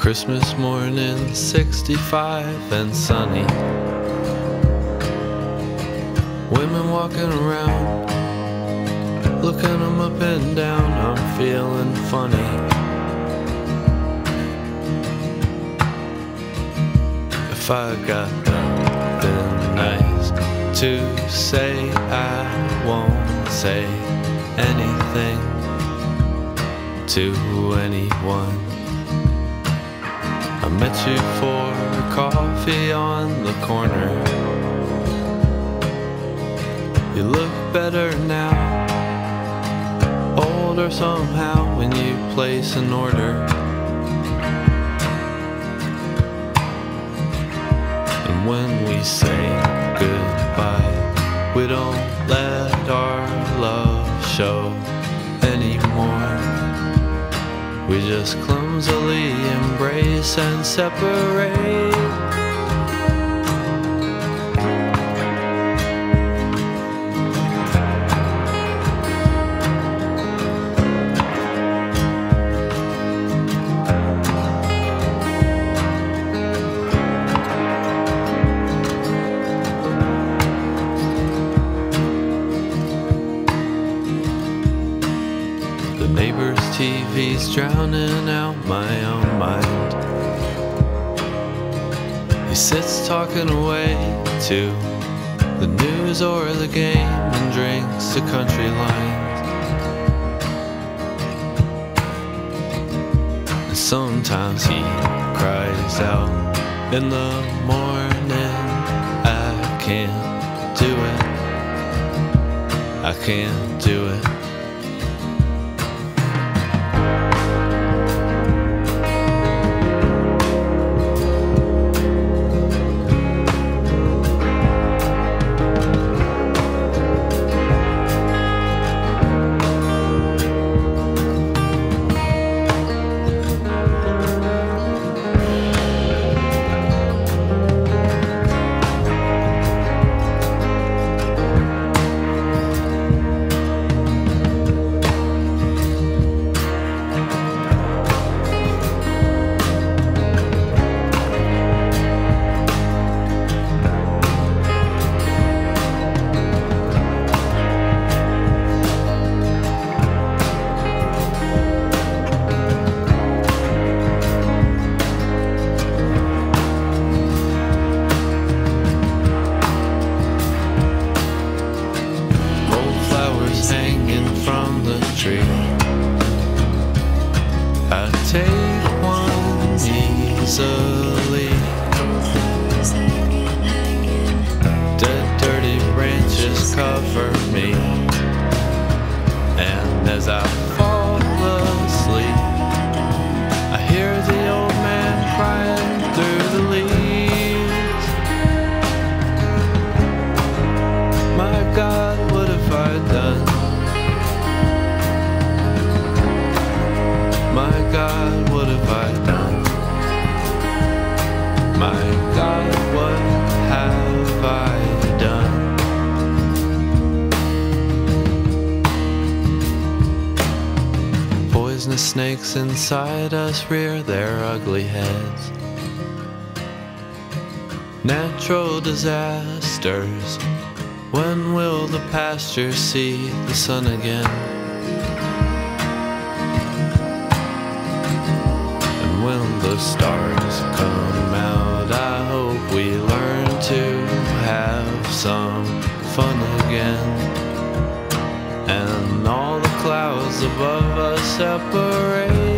Christmas morning, 65 and sunny. Women walking around, looking them up and down. I'm feeling funny. If I got nothing nice to say, I won't say anything to anyone. I met you for coffee on the corner. You look better now, older somehow when you place an order. And when we say goodbye, we don't let our love show anymore. We just clumsily embrace and separate. The neighbor's TV's drowning out my own mind. He sits talking away to the news or the game and drinks the country lines. And sometimes he cries out in the morning, I can't do it, I can't do it. Hanging from the tree, I take one easily. Dead, dirty branches cover me, and as I fall asleep, I hear the old man crying through the leaves. My God, what have I done? My God, what have I done? My God, what have I done? Poisonous snakes inside us rear their ugly heads. Natural disasters. When will the pasture see the sun again? When the stars come out, I hope we learn to have some fun again. And all the clouds above us separate.